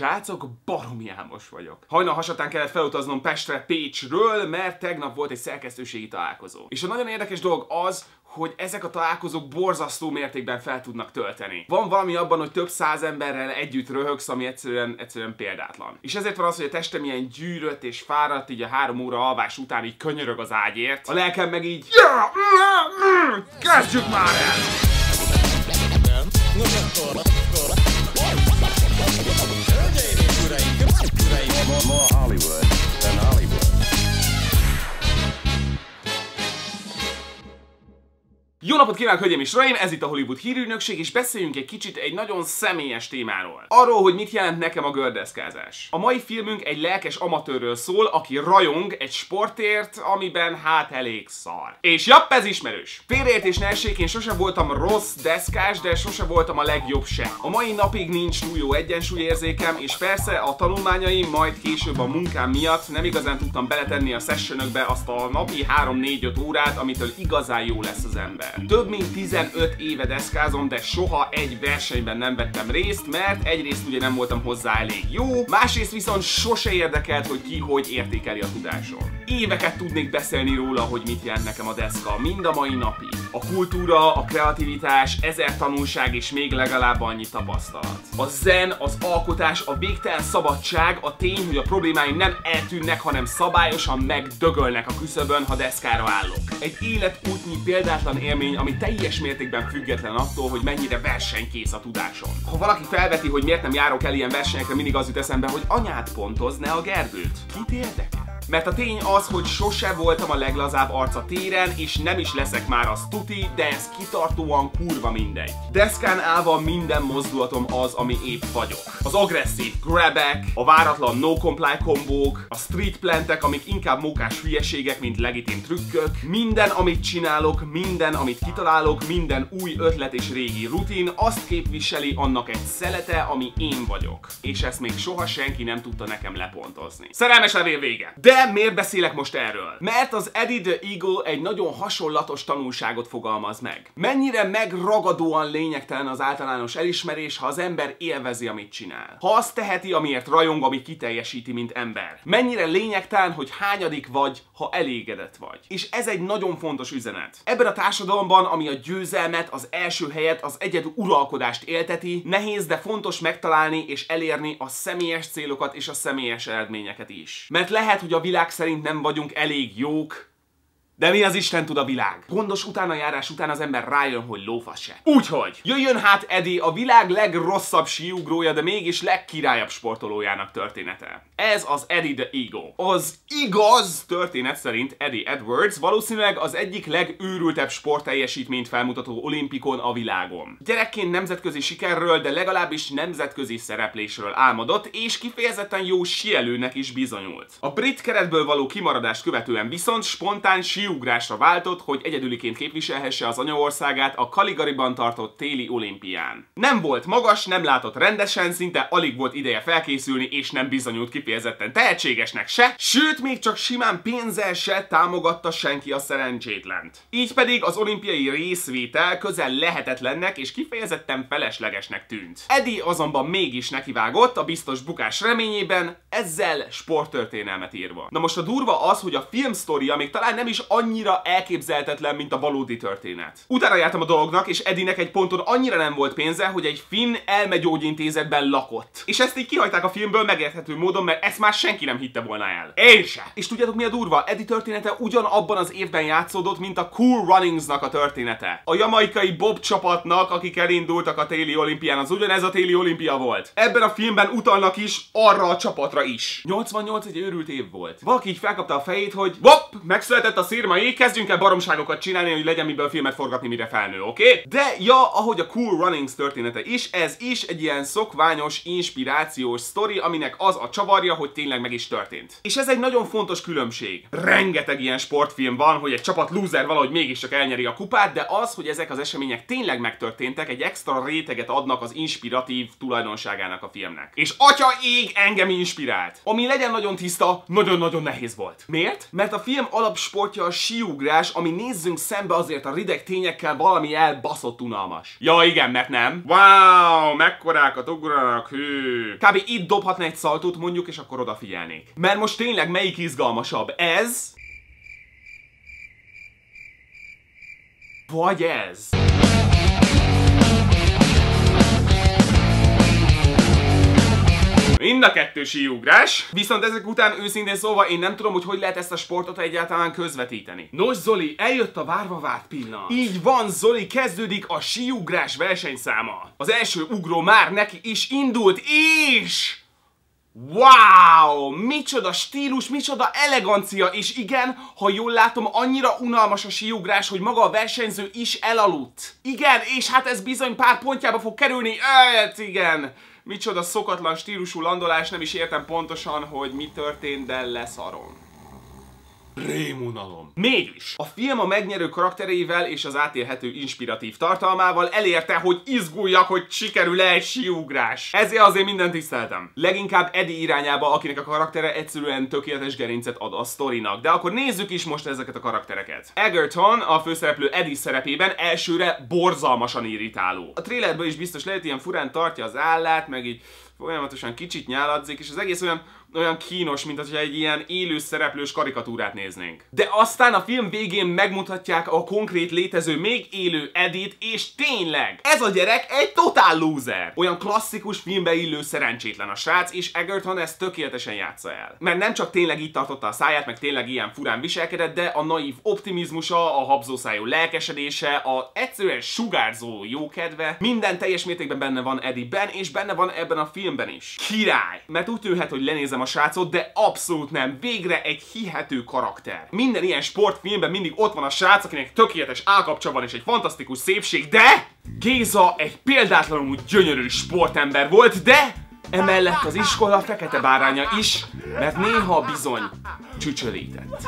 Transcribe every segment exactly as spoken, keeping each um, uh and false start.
srácok, baromi álmos vagyok. Hajnal hasatán kellett felutaznom Pestre Pécsről, mert tegnap volt egy szerkesztőségi találkozó. És a nagyon érdekes dolog az, hogy ezek a találkozók borzasztó mértékben fel tudnak tölteni. Van valami abban, hogy több száz emberrel együtt röhögsz, ami egyszerűen, egyszerűen példátlan. És ezért van az, hogy a testem ilyen gyűrött és fáradt, így a három óra alvás után így könyörög az ágyért. A lelkem meg így... Kezdjük már el! More Hollywood than Hollywood. Jó napot kívánok, hölgyeim és uraim! Ez itt a Hollywood hírügynökség, és beszéljünk egy kicsit egy nagyon személyes témáról. Arról, hogy mit jelent nekem a gördeszkázás. A mai filmünk egy lelkes amatőrről szól, aki rajong egy sportért, amiben hát elég szar. És japp, ez ismerős. Félreértés ne essék, én sose voltam rossz deszkás, de sose voltam a legjobb se. A mai napig nincs túl jó egyensúlyérzékem, és persze a tanulmányaim, majd később a munkám miatt nem igazán tudtam beletenni a sessionökbe azt a napi három-négy-öt órát, amitől igazán jó lesz az ember. Több mint tizenöt éve deszkázom, de soha egy versenyben nem vettem részt, mert egyrészt ugye nem voltam hozzá elég jó, másrészt viszont sose érdekelt, hogy ki hogy értékeli a tudásom. Éveket tudnék beszélni róla, hogy mit jelent nekem a deszka, mind a mai napig. A kultúra, a kreativitás, ezer tanulság és még legalább annyi tapasztalat. A zen, az alkotás, a végtelen szabadság, a tény, hogy a problémáim nem eltűnnek, hanem szabályosan megdögölnek a küszöbön, ha deszkára állok. Egy életútnyi példátlan élmény, ami teljes mértékben független attól, hogy mennyire versenykész a tudásom. Ha valaki felveti, hogy miért nem járok el ilyen versenyekre, mindig az jut eszembe, hogy anyád pontoz, ne a Gergőt. Kit érdekel? Mert a tény az, hogy sose voltam a leglazább arc a téren, és nem is leszek már az tuti, de ez kitartóan kurva mindegy. Deszkán állva minden mozdulatom az, ami épp vagyok. Az agresszív grabek, a váratlan no-comply kombók, a street plantek, amik inkább mókás hülyeségek, mint legitim trükkök, minden, amit csinálok, minden, amit kitalálok, minden új ötlet és régi rutin, azt képviseli annak egy szelete, ami én vagyok. És ezt még soha senki nem tudta nekem lepontozni. Szerelmes levél vége! De miért beszélek most erről? Mert az Eddie the Eagle egy nagyon hasonlatos tanulságot fogalmaz meg. Mennyire megragadóan lényegtelen az általános elismerés, ha az ember élvezi, amit csinál. Ha azt teheti, amiért rajong, ami kiteljesíti, mint ember. Mennyire lényegtelen, hogy hányadik vagy, ha elégedett vagy. És ez egy nagyon fontos üzenet. Ebben a társadalomban, ami a győzelmet, az első helyet, az egyedül uralkodást élteti, nehéz, de fontos megtalálni és elérni a személyes célokat és a személyes eredményeket is. Mert lehet, hogy a világ szerint nem vagyunk elég jók, de mi az Isten tud a világ? Gondos utánajárás után az ember rájön, hogy lófasz se. Úgyhogy jöjjön hát Eddie, a világ legrosszabb síugrója, de mégis legkirályabb sportolójának története. Ez az Eddie the Eagle. Az igaz történet szerint Eddie Edwards valószínűleg az egyik legőrültebb sportteljesítményt felmutató olimpikon a világon. Gyerekként nemzetközi sikerről, de legalábbis nemzetközi szereplésről álmodott, és kifejezetten jó síelőnek is bizonyult. A brit keretből való kimaradást követően viszont spontán síugrásra váltott, hogy egyedüliként képviselhesse az anyaországát a Caligariban tartott téli olimpián. Nem volt magas, nem látott rendesen, szinte alig volt ideje felkészülni, és nem bizonyult kifejezetten tehetségesnek se, sőt, még csak simán pénzzel se támogatta senki a szerencsétlent. Így pedig az olimpiai részvétel közel lehetetlennek és kifejezetten feleslegesnek tűnt. Eddie azonban mégis nekivágott a biztos bukás reményében, ezzel sporttörténelmet írva. Na most a durva az, hogy a filmsztoria még talán nem is annyira elképzelhetetlen, mint a valódi történet. Utána jártam a dolognak, és Eddie-nek egy ponton annyira nem volt pénze, hogy egy finn elmegyógyintézetben lakott. És ezt így kihagyták a filmből megérthető módon, mert ezt már senki nem hitte volna el. Én se! És tudjátok mi a durva? Eddie története ugyanabban az évben játszódott, mint a Cool Runningsnak a története. A jamaikai bob csapatnak, akik elindultak a téli olimpián, az ugyanez a téli olimpia volt. Ebben a filmben utalnak is arra a csapatra is. nyolcvannyolc egy őrült év volt. Valaki így felkapta a fejét, hogy hopp, megszületett a szirmai, kezdjünk el baromságokat csinálni, hogy legyen miből filmet forgatni, mire felnő, oké? Okay? De ja, ahogy a Cool Runnings története is, ez is egy ilyen szokványos, inspirációs sztori, aminek az a csavarja, hogy tényleg meg is történt. És ez egy nagyon fontos különbség. Rengeteg ilyen sportfilm van, hogy egy csapat loser valahogy mégiscsak elnyeri a kupát, de az, hogy ezek az események tényleg megtörténtek, egy extra réteget adnak az inspiratív tulajdonságának a filmnek. És atya ég engem inspirált. Ami legyen nagyon tiszta, nagyon-nagyon nehéz volt. Miért? Mert a film alapsportja a a síugrás, ami nézzünk szembe azért a rideg tényekkel valami elbaszott unalmas. Ja igen, mert nem. Wow, mekkorákat ugranak, hű. Kb. Itt dobhatna egy szaltót mondjuk, és akkor odafigyelnék. Mert most tényleg melyik izgalmasabb? Ez? Vagy ez? Mind a kettő síugrás. Viszont ezek után őszintén szólva én nem tudom, hogy hogy lehet ezt a sportot egyáltalán közvetíteni. Nos Zoli, eljött a várva várt pillanat. Így van Zoli, kezdődik a síugrás versenyszáma. Az első ugró már neki is indult, és... Wow! Micsoda stílus, micsoda elegancia, és igen, ha jól látom, annyira unalmas a síugrás, hogy maga a versenyző is elaludt. Igen, és hát ez bizony pár pontjába fog kerülni, hát igen. Micsoda szokatlan stílusú landolás, nem is értem pontosan, hogy mi történt, de leszarom. Rémunalom. Mégis, a film a megnyerő karaktereivel és az átélhető inspiratív tartalmával elérte, hogy izguljak, hogy sikerül-e egy síugrás. Ezért azért mindent tiszteltem. Leginkább Eddie irányába, akinek a karaktere egyszerűen tökéletes gerincet ad a sztorinak. De akkor nézzük is most ezeket a karaktereket. Egerton, a főszereplő Eddie szerepében elsőre borzalmasan irritáló. A trailerből is biztos lehet, ilyen furán tartja az állát, meg így folyamatosan kicsit nyáladzik, és az egész olyan, olyan kínos, mint hogyha egy ilyen élő szereplős karikatúrát néznénk. De aztán a film végén megmutatják a konkrét létező, még élő Eddie-t, és tényleg, ez a gyerek egy totál loser. Olyan klasszikus filmbe illő szerencsétlen a srác, és Egerton ezt tökéletesen játsza el. Mert nem csak tényleg így tartotta a száját, meg tényleg ilyen furán viselkedett, de a naív optimizmusa, a habzószájú lelkesedése, a egyszerűen sugárzó jókedve, minden teljes mértékben benne van Eddie-ben, és benne van ebben a filmben is. Király! Mert úgy tűnhet, hogy lenézem a srácot, de abszolút nem. Végre egy hihető karakter. Minden ilyen sportfilmben mindig ott van a srác, akinek tökéletes állkapcsa van és egy fantasztikus szépség, de Géza egy példátlanul gyönyörű sportember volt, de emellett az iskola fekete báránya is, mert néha bizony csücsörített.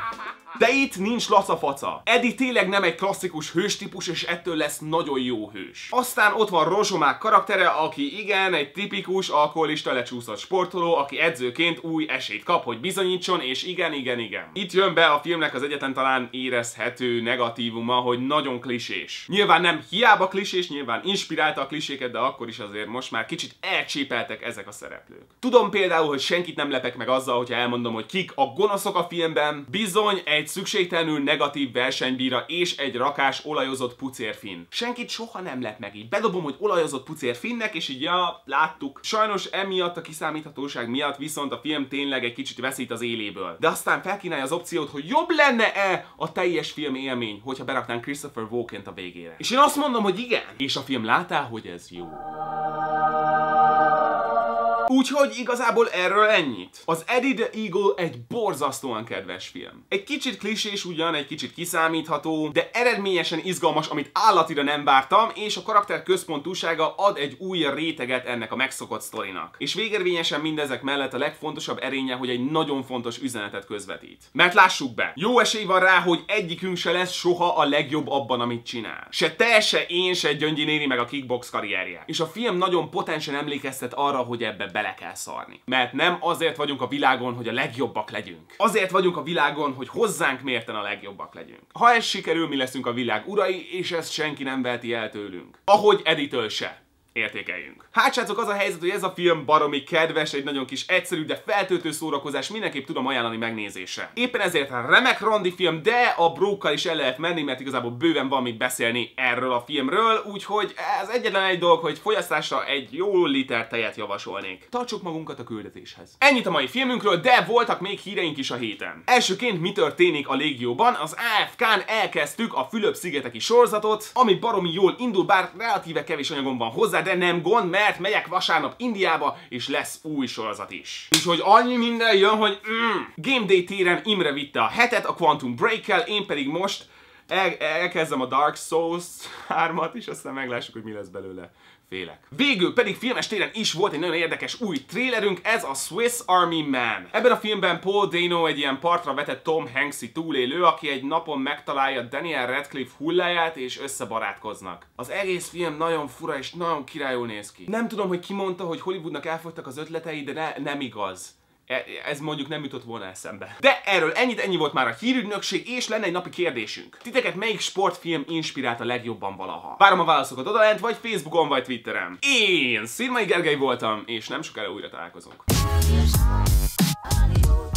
De itt nincs lacafaca. Eddie tényleg nem egy klasszikus hőstípus, és ettől lesz nagyon jó hős. Aztán ott van Rozsomák karaktere, aki igen, egy tipikus alkoholista lecsúszott sportoló, aki edzőként új esélyt kap, hogy bizonyítson, és igen, igen, igen. Itt jön be a filmnek az egyetlen talán érezhető negatívuma, hogy nagyon klisés. Nyilván nem hiába klisés, nyilván inspirálta a kliséket, de akkor is azért most már kicsit elcsépeltek ezek a szereplők. Tudom például, hogy senkit nem lepek meg azzal, hogyha elmondom, hogy kik a gonoszok a filmben. Bizony egy szükségtelenül negatív versenybíra és egy rakás olajozott pucérfin. Senkit soha nem lep meg így. Bedobom, hogy olajozott pucérfinnek, és így ja, láttuk. Sajnos emiatt a kiszámíthatóság miatt viszont a film tényleg egy kicsit veszít az éléből. De aztán felkínálja az opciót, hogy jobb lenne-e a teljes film élmény, hogyha beraknánk Christopher Walken-t a végére. És én azt mondom, hogy igen. És a film látá, hogy ez jó. Úgyhogy igazából erről ennyit. Az Eddie the Eagle egy borzasztóan kedves film. Egy kicsit klisés ugyan, egy kicsit kiszámítható, de eredményesen izgalmas, amit állatira nem vártam, és a karakter központúsága ad egy új réteget ennek a megszokott sztorinak. És végérvényesen mindezek mellett a legfontosabb erénye, hogy egy nagyon fontos üzenetet közvetít. Mert lássuk be, jó esély van rá, hogy egyikünk se lesz soha a legjobb abban, amit csinál. Se te, se én, se Gyöngyi néni meg a kickbox karrierje. És a film nagyon potensen emlékeztet arra, hogy ebbe bele kell szarni. Mert nem azért vagyunk a világon, hogy a legjobbak legyünk. Azért vagyunk a világon, hogy hozzánk mérten a legjobbak legyünk. Ha ez sikerül, mi leszünk a világ urai, és ezt senki nem veheti el tőlünk. Ahogy Eddie-től se. Értékeljünk. Hát srácok, az a helyzet, hogy ez a film baromi kedves, egy nagyon kis egyszerű, de feltöltő szórakozás, mindenképp tudom ajánlani megnézésre. Éppen ezért remek randi film, de a brókkal is el lehet menni, mert igazából bőven van mit beszélni erről a filmről, úgyhogy ez egyetlen egy dolog, hogy fogyasztásra egy jó liter tejet javasolnék. Tartsuk magunkat a küldetéshez. Ennyit a mai filmünkről, de voltak még híreink is a héten. Elsőként mi történik a légióban? Az á ef ká-n elkezdtük a Fülöp-szigeteki sorozatot, ami baromi jól indul, bár relatíve kevés anyagom van hozzá, de nem gond, mert megyek vasárnap Indiába, és lesz új sorozat is. Úgyhogy annyi minden jön, hogy mm. Game Day téren Imre vitte a hetet a Quantum Break-kel, én pedig most el elkezdem a Dark Souls hármat, és aztán meglássuk, hogy mi lesz belőle. Félek. Végül pedig filmes téren is volt egy nagyon érdekes új trélerünk, ez a Swiss Army Man. Ebben a filmben Paul Dano egy ilyen partra vetett Tom Hanks-i túlélő, aki egy napon megtalálja Daniel Radcliffe hulláját, és összebarátkoznak. Az egész film nagyon fura és nagyon királyul néz ki. Nem tudom, hogy ki mondta, hogy Hollywoodnak elfogytak az ötletei, de ne, nem igaz. Ez mondjuk nem jutott volna eszembe. De erről ennyit, ennyi volt már a hírügynökség, és lenne egy napi kérdésünk. Titeket melyik sportfilm inspirálta legjobban valaha? Várom a válaszokat odalent, vagy Facebookon, vagy Twitteren. Én Szirmai Gergely voltam, és nem sokára újra találkozunk.